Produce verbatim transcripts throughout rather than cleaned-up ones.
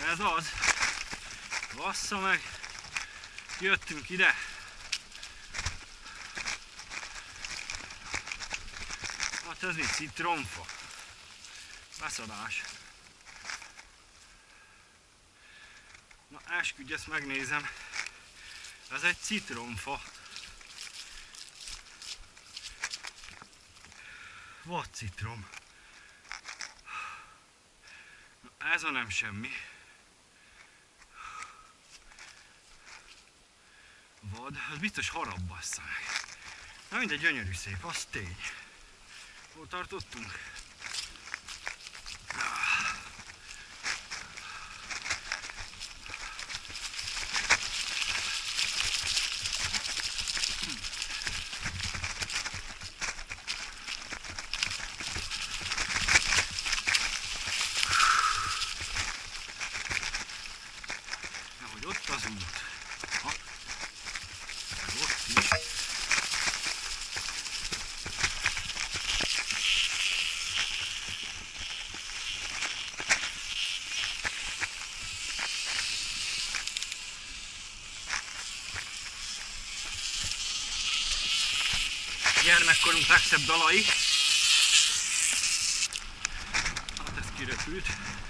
ez az. Bassza meg. Jöttünk ide. Hát ez mi? Citromfa. Beszadás. Na esküdj, ezt megnézem. Ez egy citromfa. Vadcitrom. Na, ez a nem semmi. Vad, az biztos harab, bassza meg. Na mindegy, gyönyörű szép, az tény. Hol tartottunk? Nehogy ott az út. Ha. Ott is. Gyermekkorunk legszebb dalai. Hát ez kirepült.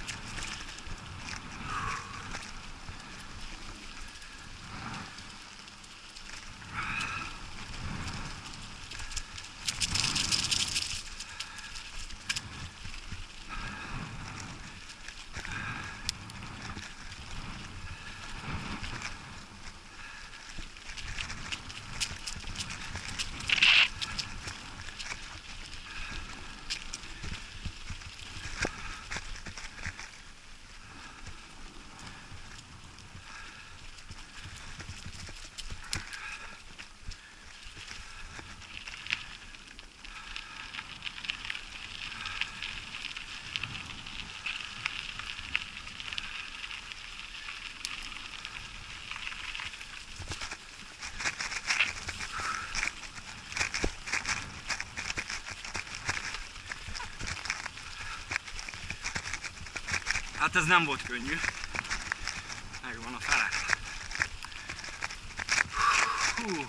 Hát ez nem volt könnyű. Megvan a fele. Hú.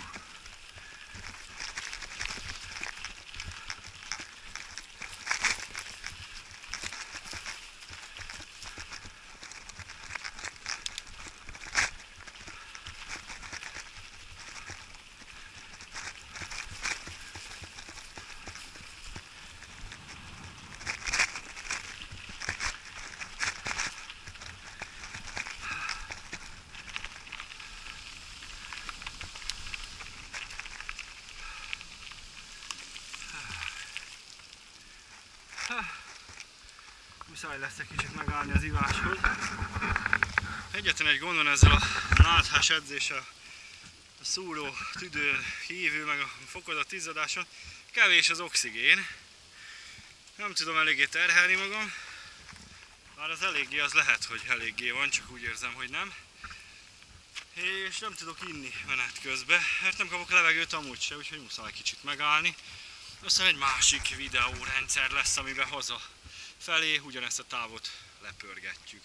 Muszáj lesz egy kicsit megállni az iváshoz. Egyetlen egy gondon ezzel a náthás edzéssel, a szúró, tüdő, hívő, meg a fokozott izzadáson, kevés az oxigén. Nem tudom eléggé terhelni magam. Már az eléggé, az lehet, hogy eléggé van, csak úgy érzem, hogy nem. És nem tudok inni menet közben, mert nem kapok levegőt amúgy se, úgyhogy muszáj kicsit megállni. Aztán egy másik videórendszer lesz, amiben haza felé ugyanezt a távot lepörgetjük.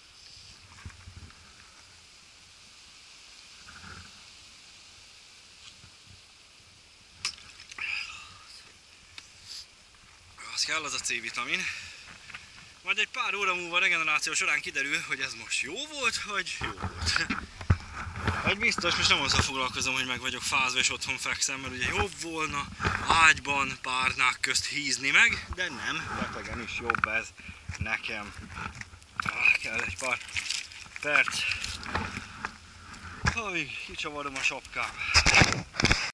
Az kell, az a C-vitamin. Majd egy pár óra múlva a regeneráció során kiderül, hogy ez most jó volt, vagy jó volt. Egy biztos, most nem azzal foglalkozom, hogy meg vagyok fázva és otthon fekszem, mert ugye jobb volna ágyban párnák közt hízni meg, de nem, betegen is jobb ez nekem. Ah, kell egy pár perc, amíg kicsavarom a sapkám.